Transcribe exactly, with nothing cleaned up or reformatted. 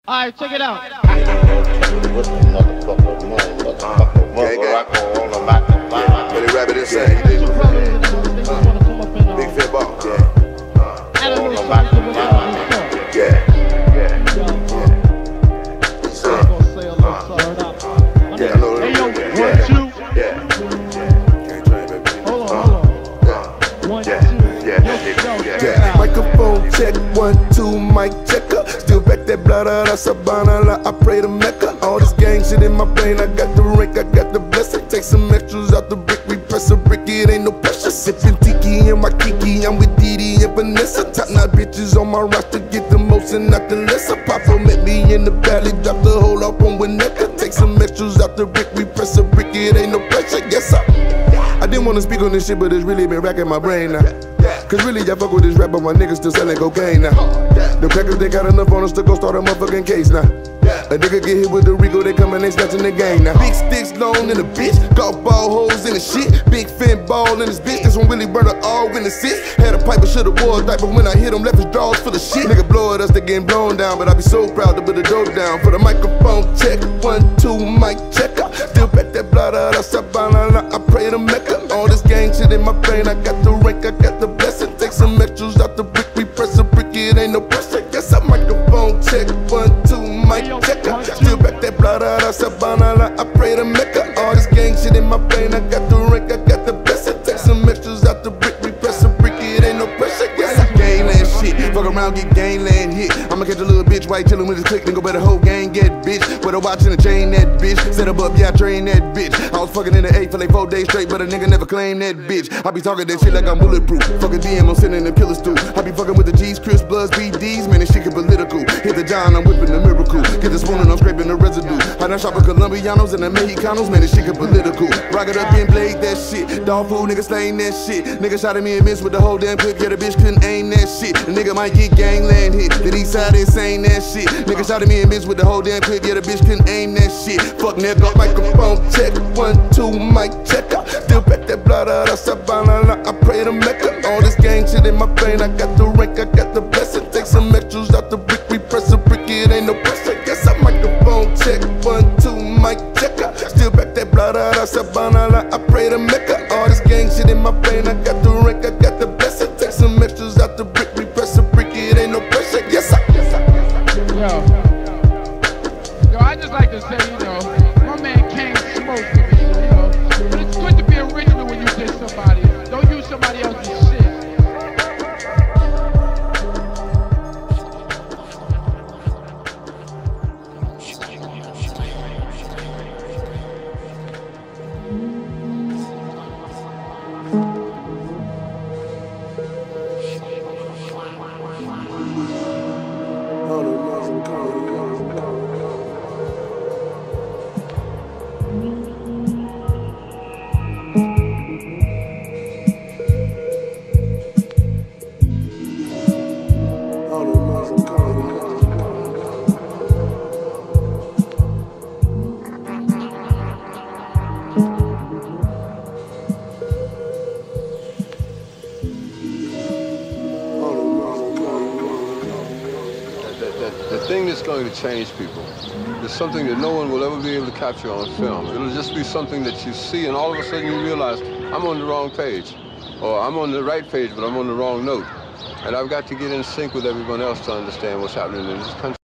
Alright, check it out. Billy Rabbit is saying, Big Finball. Yeah. Yeah. Yeah. I know Hey, yo, one, yeah. two. Yeah. Can't train, baby. Hold on, hold on. One, two. Yeah. Yeah. Microphone check, one, two, mic checker. Still back that bladadah, Subhan'Allah, I pray to Mecca. All this gang shit in my brain, I got the rank, I got the blessin. Take some extras out the brick, we press a brick, it ain't no pressure. Sippin tiki and Waikiki, I'm with Dee-Dee and Vanessa. Top notch bitches on my roster, get the most and not the lesser. Poppa met me in the valley, drop the whole up on Mecca. Take some extras out the brick, we press a brick, it ain't no pressure, yes sir. I didn't wanna speak on this shit, but it's really been racking my brain now. Cause really, I fuck with this rap, but my niggas still selling cocaine now. The crackers, they got enough on us to go start a motherfucking case now. A nigga get hit with the Rico, they come and they snatching the game now. Big sticks long in the bitch, golf ball holes in the shit. Big Finball in this bitch, this one really burn her all in the six. Had a pipe, but should've wore a diaper when I hit him, left his drawers full of shit. Nigga blow at us, they getting blown down, but I be so proud to put the dope down. For the microphone check, one, two, mic checker. Still back that bladadah, Subhan'Allah, I pray to Mecca. All this gang shit in my brain, I got the rank, I got the blessin. Take some extras out the brick, we press a brick, it ain't no pressure. Yes, I microphone check, one, two, mic checker. Still back that bladadah, Subhan'Allah, I pray to Mecca. All this gang shit in my brain, I got the rank, I got the blessin. Take some extras out the brick, we press a brick, it ain't no pressure. Yes, I gangland shit, fuck around, get gangland hit. I'ma catch a little bitch white chillin' with his click, then go better whole gang get bitch. With a watch and a chain that bitch, set up up, yeah I train that bitch. I was fucking in the eight for like four days straight, but a nigga never claimed that bitch. I be talking that shit like I'm bulletproof. Fuck a D M, I'm sending the killers through. I be fucking with the G's, Chris, Bloods, B Ds, man, this shit get political. Hit the John, I'm whipping the miracle. Get the spoon and I'm scraping the residue. I done shop with Colombianos and the Mexicanos, man, this shit get political. Rock it up and blade that shit. Dog food, nigga slaying that shit. Nigga shot at me and missed with the whole damn clip. Yeah, the bitch couldn't aim that shit. The nigga might get gangland hit. The east side is saying that shit. Nigga shot at me and missed with the whole damn clip. Yeah, the bitch couldn't aim that shit. Fuck nigga, microphone check, one, two, mic checker. Still back that bladadah, Subhan'Allah, I pray to Mecca. All this gang shit in my brain, I got the rank, I got the blessin. Take some extras out the brick, we press a brick, it ain't no pressure. Yes, I microphone check, one, two, mic checker. Still back that bladadah, Subhan'Allah, I pray to Mecca. All this gang shit in my brain, I got the rank, I got the blessin. Take some extras out the brick, we press a brick, it ain't no pressure. Yes, I, yes, I, yes, I. Yo. Yo, I just like to say, you know, my man Kane smoked with me, you know. But it's good to be original when you diss somebody. Don't use somebody else's shit. The thing that's going to change people is something that no one will ever be able to capture on film. It'll just be something that you see and all of a sudden you realize, I'm on the wrong page. Or I'm on the right page, but I'm on the wrong note. And I've got to get in sync with everyone else to understand what's happening in this country.